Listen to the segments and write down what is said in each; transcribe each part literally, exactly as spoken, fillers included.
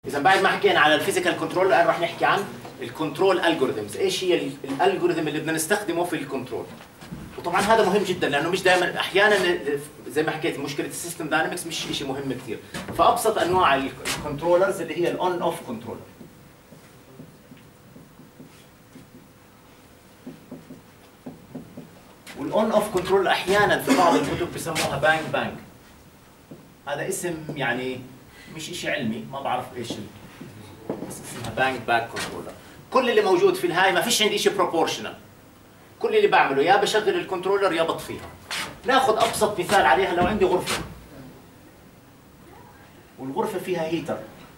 اذا بعد ما حكينا على الفيزيكال كنترول الان راح نحكي عن الكنترول الجوريثمز. ايش هي الالجوريثم اللي بدنا نستخدمه في الكنترول؟ وطبعا هذا مهم جدا لانه مش دائما، احيانا زي ما حكيت مشكله السيستم داينامكس مش شيء مهم كثير. فابسط انواع الكنترولرز اللي هي الاون اوف كنترولر. والاون اوف كنترول احيانا في بعض الكتب بسموها بانج بانج. هذا اسم يعني مش شيء علمي، ما بعرف ايش بس اسمها بانج بانج كنترولر. كل اللي موجود في الهاي ما فيش عندي شيء بروبورشنال. كل اللي بعمله يا بشغل الكنترولر يا بطفيها. ناخذ ابسط مثال عليها. لو عندي غرفه والغرفه فيها هيتر،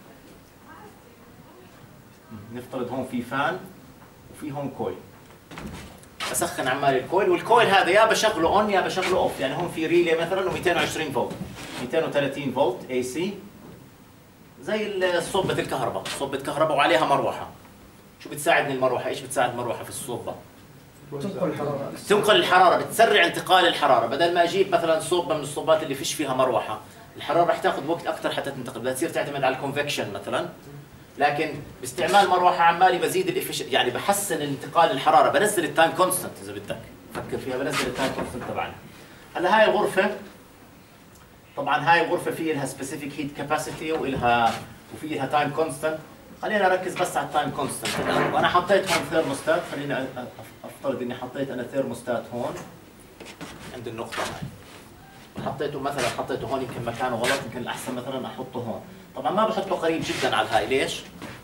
نفترض هون في فان وفي هون كويل، اسخن عمال الكويل، والكويل هذا يا بشغله اون يا بشغله اوف. يعني هون في ريلي مثلا و220 فولت، مئتين وثلاثين فولت اي سي، زي صوبة الكهرباء، صوبة كهرباء وعليها مروحة. شو بتساعدني المروحة؟ ايش بتساعد المروحة في الصوبة؟ تنقل الحرارة. تنقل الحرارة، بتسرع انتقال الحرارة. بدل ما اجيب مثلا صوبة من الصوبات اللي فيش فيها مروحة، الحرارة رح تاخذ وقت أكثر حتى تنتقل، بدها تصير تعتمد على الكونفكشن مثلا. لكن باستعمال مروحة عمالي بزيد الافش، يعني بحسن انتقال الحرارة، بنزل التايم كونستنت إذا بدك، فكر فيها، بنزل التايم كونستنت تبعنا. هلا هاي الغرفة، طبعا هاي الغرفة في لها سبيسيفيك هيت كاباسيتي والها وفي لها تايم كونستنت. خلينا نركز بس على التايم كونستنت الان. وانا حطيت هون ثيرموستات، خلينا افترض اني حطيت انا ثيرموستات هون عند النقطة هاي. حطيته مثلا حطيته هون، يمكن مكانه غلط، يمكن الاحسن مثلا احطه هون. طبعا ما بحطه قريب جدا على الهاي، ليش؟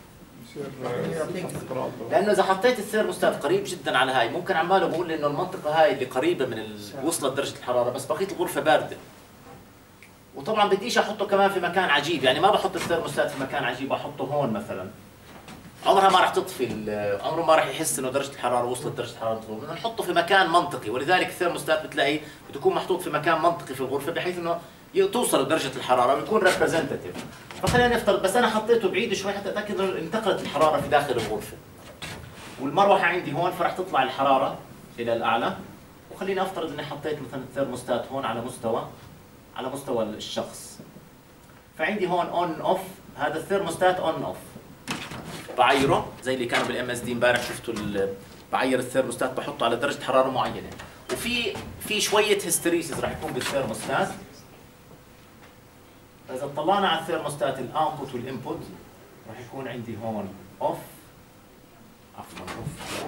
لانه اذا حطيت الثيرموستات قريب جدا على هاي ممكن عماله بقول انه المنطقة هاي اللي قريبة من ال... وصلت درجة الحرارة بس بقية الغرفة باردة. وطبعا بديش احطه كمان في مكان عجيب، يعني ما بحط الثيرموستات في مكان عجيب، احطه هون مثلا. عمرها ما راح تطفي، عمره ما راح يحس انه درجه الحراره وصلت درجه الحراره. بدنا نحطه في مكان منطقي، ولذلك الثيرموستات بتلاقي بتكون محطوط في مكان منطقي في الغرفه بحيث انه توصل درجه الحراره ويكون ريبريزنتيف. فخلينا نفترض بس انا حطيته بعيد شوي حتى اتاكد انه انتقلت الحراره في داخل الغرفه. والمروحه عندي هون فراح تطلع الحراره الى الاعلى. وخليني افترض اني حطيت مثلا الثيرموستات هون على مستوى على مستوى الشخص. فعندي هون اون اوف، هذا الثيرموستات اون اوف. بعيره زي اللي كانوا بالام اس دي امبارح، شفتوا بعير الثيرموستات بحطه على درجه حراره معينه. وفي في شويه هيستريسيس راح يكون بالثيرموستات. فاذا طلعنا على الثيرموستات الاوتبوت والانبوت راح يكون عندي هون اوف، عفوا اوف،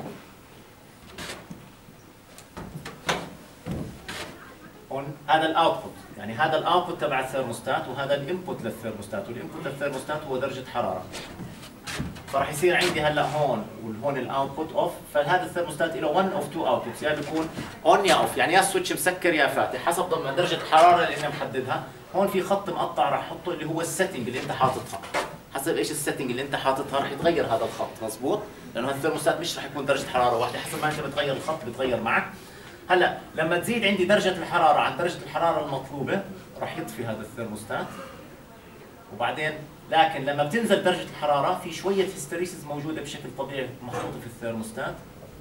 هون هذا الاوتبوت، يعني هذا الاوتبوت تبع الثيرموستات وهذا الانبوت للثيرموستات، والانبوت للثيرموستات هو درجه حراره. فراح يصير عندي هلا هون وهون الاوتبوت اوف. فهذا الثيرموستات له واحد اوف تو اوتبوتس، يا بيكون اون يا اوف، يعني يا السويتش مسكر يا فاتح حسب ضمن درجه الحراره اللي انا محددها. هون في خط مقطع راح احطه اللي هو السيتنج اللي انت حاططها. حسب ايش السيتنج اللي انت حاططها راح يتغير هذا الخط، مزبوط؟ لانه الثيرموستات مش راح يكون درجه حراره واحده، حسب ما انت بتغير الخط بتغير معك. هلا لما تزيد عندي درجه الحراره عن درجه الحراره المطلوبه راح يطفي هذا الثيرموستات. وبعدين لكن لما بتنزل درجه الحراره في شويه هيستريسيس موجوده بشكل طبيعي محطوطه في الثيرموستات.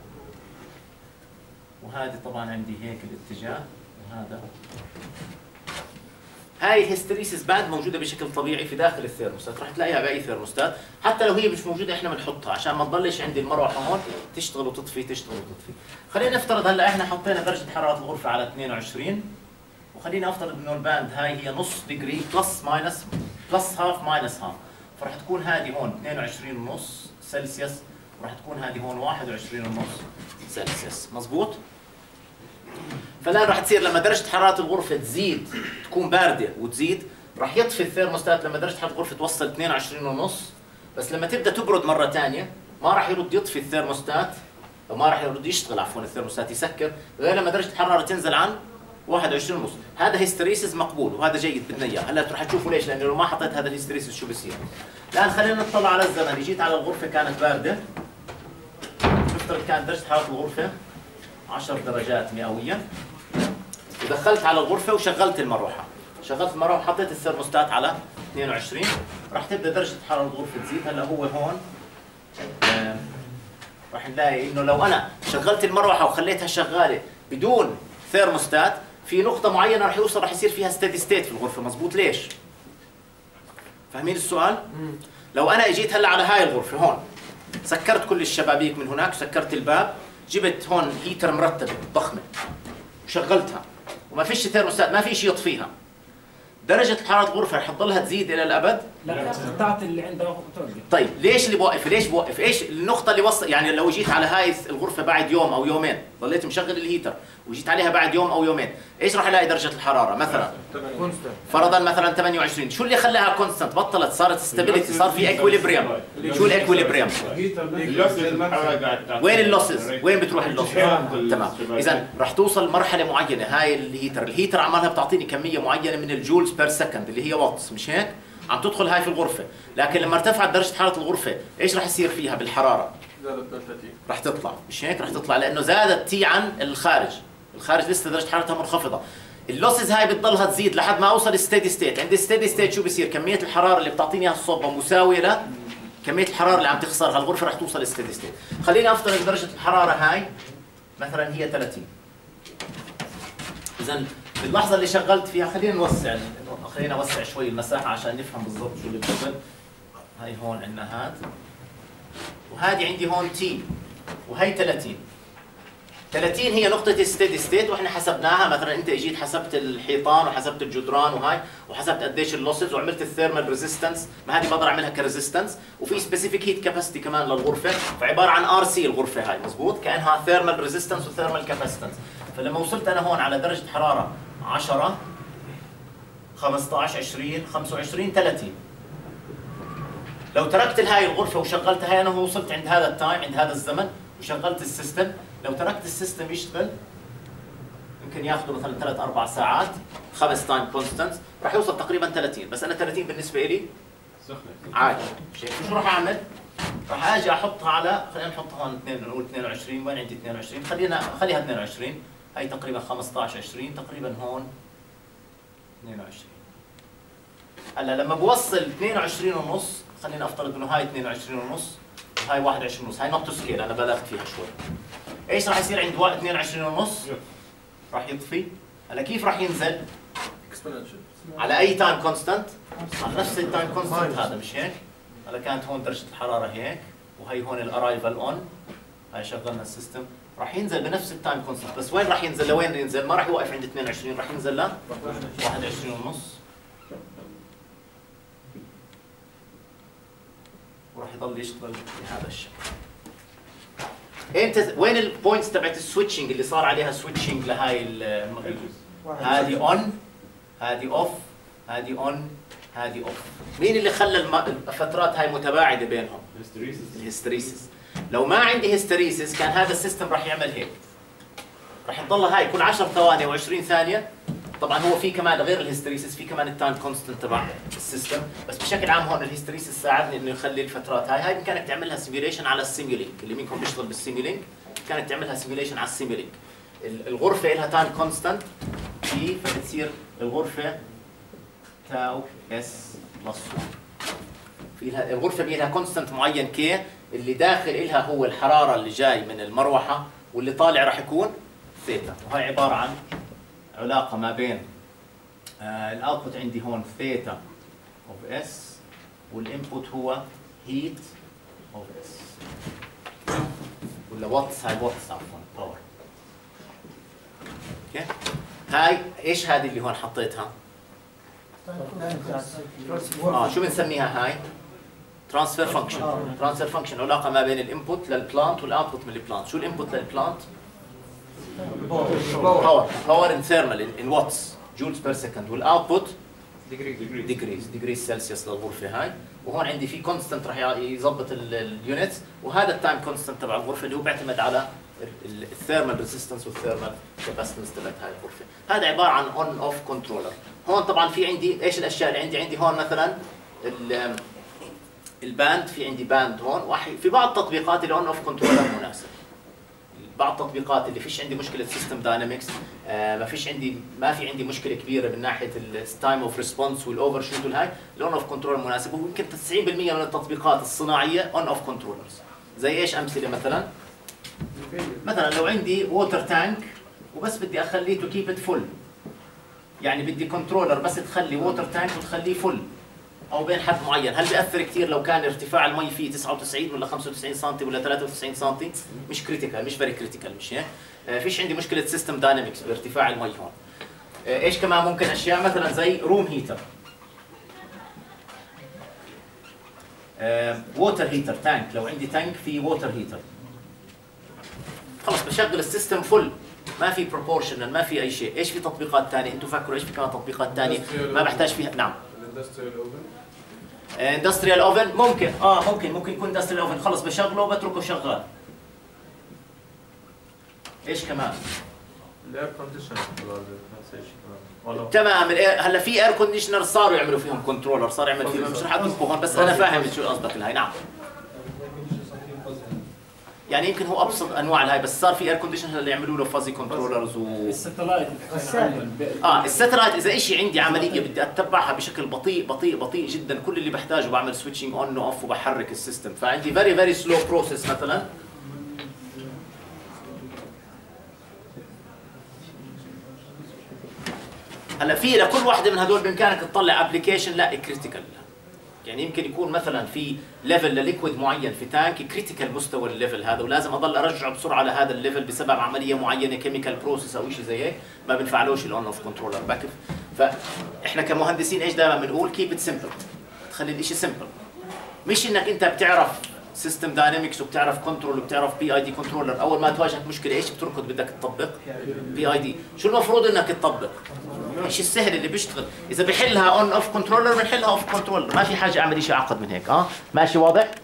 وهذه طبعا عندي هيك الاتجاه، وهذا هاي الهيستريسيس بعد موجوده بشكل طبيعي في داخل الثيرموستات، راح تلاقيها باي ثيرموستات، حتى لو هي مش موجوده احنا بنحطها عشان ما تضلش عندي المروحه هون تشتغل وتطفي تشتغل وتطفي. خلينا نفترض هلا احنا حطينا درجه حراره الغرفه على اثنين وعشرين، وخلينا افترض انه الباند هاي هي نص ديجري بلس ماينس بلس هاف ماينس هاف. فراح تكون هذه هون اثنين وعشرين ونص سلسيوس، وراح تكون هذه هون واحد وعشرين ونص سلسيوس، مزبوط؟ فالان راح تصير لما درجه حراره الغرفه تزيد تكون بارده وتزيد راح يطفي الثيرموستات لما درجه حراره الغرفه توصل اثنين وعشرين ونص. بس لما تبدا تبرد مره ثانيه ما راح يرد يطفي الثيرموستات، او ما راح يرد يشتغل عفوا الثيرموستات يسكر غير لما درجه الحراره تنزل عن واحد وعشرين ونص. هذا هيستريسيس مقبول وهذا جيد بدنا اياه. هلا راح تشوفوا ليش، لانه لو ما حطيت هذا الهيستريسيس شو بصير. الان خلينا نطلع على الزمن. جيت على الغرفه كانت بارده، نفترض كانت درجه حراره الغرفه عشر درجات مئويه، ودخلت على الغرفه وشغلت المروحه. شغلت المروحه وحطيت الثيرموستات على اثنين وعشرين، راح تبدا درجه حراره الغرفه تزيد. هلا هو هون آه راح نلاقي انه لو انا شغلت المروحه وخليتها شغاله بدون ثيرموستات في نقطه معينه راح يوصل راح يصير فيها ستيدي ستيت في الغرفه، مزبوط؟ ليش؟ فاهمين السؤال؟ لو انا اجيت هلا على هاي الغرفه هون، سكرت كل الشبابيك من هناك، سكرت الباب، جبت هون هيتر مرتبه ضخمه وشغلتها وما فيش ثيرموستات، ما في شيء يطفيها، درجة حرارة الغرفة رح تضلها تزيد إلى الأبد؟ لا، تعطي اللي عنده توقف. طيب ليش اللي بوقف؟ ليش بوقف؟ ايش النقطة اللي وصل؟ يعني لو جيت على هاي الغرفة بعد يوم أو يومين، ضليت مشغل الهيتر وجيت عليها بعد يوم أو يومين، ايش راح الاقي درجة الحرارة؟ مثلا فرضا مثلا ثمانية وعشرين، شو اللي خلاها كونستنت؟ بطلت، صارت ستابيليتي، صار في اكويليبريم. شو الاكويليبريم؟ وين اللوسز؟ وين بتروح اللوسز؟ تمام، إذا راح توصل مرحلة معينة هاي الهيتر، الهيتر عمالها بتعطيني كمية معينة من الجولز بير سكند اللي هي واتس، مش هيك؟ عم تدخل هاي في الغرفة، لكن لما ارتفعت درجة حرارة الغرفة، ايش راح يصير فيها بالحرارة؟ زادت دلتا تي، راح تطلع، مش هيك؟ راح تطلع لأنه زادت تي عن الخارج، الخارج لسه درجة حرارتها منخفضة. اللوسز هاي بتضلها تزيد لحد ما اوصل ستيدي ستيت، عند ستيدي ستيت شو بصير؟ كمية الحرارة اللي بتعطيني اياها الصوبة مساوية ل كمية الحرارة اللي عم تخسرها الغرفة، راح توصل ستيدي ستيت. خليني افترض درجة الحرارة هاي مثلا هي ثلاثين. إذا باللحظة اللي شغلت فيها، خلينا نوسع خلينا نوسع شوي المساحة عشان نفهم بالضبط شو اللي بصير. هاي هون عندنا هاد، وهذه عندي هون تي، وهي ثلاثين. ثلاثين هي نقطة ستيدي ستيت، واحنا حسبناها، مثلا انت اجيت حسبت الحيطان وحسبت الجدران وهاي، وحسبت قديش اللوسز، وعملت الثيرمال ريزيستنس، ما هذه بقدر اعملها كريزيستنس، وفي سبيسيفيك هيت كاباسيتي كمان للغرفة، فعبارة عن ار سي الغرفة هاي، مزبوط؟ كأنها ثيرمال ريزيستنس وثيرمال كاباسيتنس. فلما وصلت انا هون على درجة حرارة عشرة، خمسة عشر، عشرين، خمسة وعشرين، ثلاثين، لو تركت هاي الغرفة وشغلتها هاي، انا وصلت عند هذا التايم، عند هذا الزمن، وشغلت السيستم، لو تركت السيستم يشتغل يمكن ياخذ مثلا ثلاث اربع ساعات، خمس تايم كونستنتس، راح يوصل تقريبا ثلاثين، بس انا ثلاثين بالنسبه لي عادي. شو راح اعمل؟ راح اجي احطها على، خلينا نحطها هون اثنين، نقول اثنين وعشرين، وين عندي اثنين وعشرين؟ خلينا خليها اثنين وعشرين، هي تقريبا خمسة عشر، عشرين، تقريبا هون اثنين وعشرين. هلا لما بوصل اثنين وعشرين ونص، خلينا افترض انه هاي اثنين وعشرين ونص وهاي واحد وعشرين ونص، هاي نوت سكيل، انا بلغت فيها شوي. ايش راح يصير عند اثنين وعشرين ونص؟ راح يطفي. هلا كيف راح ينزل؟ على اي تايم كونستنت؟ على نفس التايم كونستنت هذا، مش هيك؟ هلا كانت هون درجة الحرارة هيك، وهي هون الارايفل اون، هاي شغلنا السيستم، راح ينزل بنفس التايم كونستنت، بس وين راح ينزل؟ لوين ينزل؟ ما راح يوقف عند اثنين وعشرين، راح ينزل ل واحد وعشرين ونص، وراح يضل يشتغل بهذا الشكل. انت وين البوينتس تبعت السويتشنج اللي صار عليها سويتشنج لهاي هذه اون، هذه اوف، هذه اون، هذه اوف. مين اللي خلى الفترات هاي متباعده بينهم؟ الهستريسيس. لو ما عندي هستريسيس كان هذا السيستم راح يعمل هيك، راح تضلها هاي كل عشر ثواني او عشرين ثانيه. طبعا هو في كمان غير الهستريسيس، في كمان التايم كونستنت تبع السيستم، بس بشكل عام هون الهستريسيس ساعدني انه يخلي الفترات هاي هاي بامكانك تعملها سيميوليشن على السيميولينك، اللي منكم بيشتغل بالسيميولينك كانت تعملها سيميوليشن على السيميولينك. الغرفه لها تايم كونستنت تي، فبتصير الغرفه تاو اس بلس واحد. في لها الغرفه لها كونستنت معين كي، اللي داخل لها هو الحراره اللي جاي من المروحه، واللي طالع راح يكون ثيتا، وهي عباره عن علاقة ما بين آه الاوتبوت عندي هون ثيتا اوف اس، والانبوت هو هيت اوف اس، ولا واتس، هاي واتس عفوا باور. اوكي، هاي ايش هذه اللي هون حطيتها؟ اه شو بنسميها هاي؟ ترانسفير فانكشن. ترانسفير فانكشن علاقة ما بين الانبوت للبلانت والاوتبوت من البلانت. شو الانبوت للبلانت؟ باور، باور ان ثيرمال ان واتس، جولز بير سكند، والاوتبوت ديجريز، ديجريز سلسيوس للغرفه هاي. وهون عندي في كونستنت راح يظبط اليونتس، وهذا التايم كونستنت تبع الغرفه اللي هو بيعتمد على الثيرمال ريزيستنس والثيرمال كاباسيتنس تبعت هاي الغرفه. هذا عباره عن اون اوف كنترولر. هون طبعا في عندي ايش الاشياء اللي عندي؟ عندي هون مثلا الباند، في عندي باند هون، في بعض التطبيقات الاون اوف كنترولر مناسب. بعض التطبيقات اللي فيش عندي مشكله سيستم داينامكس، آه ما فيش عندي ما في عندي مشكله كبيره من ناحيه التايم اوف ريسبونس والاوفر شوت والهاي، الاون اوف كنترول مناسب. ويمكن تسعين بالمئة من التطبيقات الصناعيه اون اوف كنترولرز. زي ايش امثله؟ مثلا مثلا لو عندي ووتر تانك وبس بدي اخليه تو كيب ات فول، يعني بدي كنترولر بس تخلي ووتر تانك وتخليه فل، او بين حد معين. هل بياثر كثير لو كان ارتفاع المي فيه تسعة وتسعين ولا خمسة وتسعين سم ولا ثلاثة وتسعين سم؟ مش كريتيكال، مش فيري كريتيكال، مش هيك؟ آه فيش عندي مشكله سيستم داينامكس بارتفاع المي هون. آه ايش كمان ممكن اشياء مثلا زي روم هيتر، ووتر هيتر، تانك. لو عندي تانك في ووتر هيتر خلص بشغل السيستم فل، ما في بروبورشنال، ما في اي شيء. ايش في تطبيقات ثانيه؟ انتم فكروا ايش في كمان تطبيقات ثانيه ما بحتاج فيها؟ نعم. الاندستريال اوفن. اندستريال اوفن ممكن، اه ممكن ممكن يكون اندستريال اوفن، خلص بشغله وبتركه شغال. ايش كمان؟ الاير كونديشنر والله. تمام. هلا في اير كونديشنر صاروا يعملوا فيهم كنترولر، صار يعمل فيهم، مش رح ادخل هون بس انا فاهم شو قصدك الهاي. نعم. يعني يمكن هو ابسط انواع الهاي، بس صار في اير كونديشنر اللي يعملوا له فازي كنترولرز و الستلايت اه الستلايت. اذا شيء عندي عمليه بدي اتبعها بشكل بطيء بطيء بطيء جدا، كل اللي بحتاجه بعمل سويتشنج اون واوف وبحرك السيستم، فعندي فيري فيري سلو بروسيس مثلا. هلا في لكل واحدة من هدول بامكانك تطلع ابلكيشن لا كريتيكال، يعني يمكن يكون مثلا في ليفل لليكويد معين في تانك كريتيكال مستوى الليفل هذا، ولازم اضل ارجعه بسرعه لهذا الليفل بسبب عمليه معينه كيميكال بروسيس او شيء زي هيك، ما بنفعلوش الاون اوف كنترولر باك. فاحنا كمهندسين ايش دائما بنقول؟ كيب ات سمبل، تخلي الشيء سمبل، مش انك انت بتعرف سيستم داينامكس وبتعرف كنترول وبتعرف بي اي دي كنترولر، اول ما تواجهك مشكله ايش بتركض بدك تطبق؟ بي اي دي. شو المفروض انك تطبق؟ ايش السهل اللي بيشتغل؟ اذا بحلها اون اوف كنترولر بنحلها اوف كنترولر، ما في حاجه اعمل شيء اعقد من هيك. اه ماشي واضح؟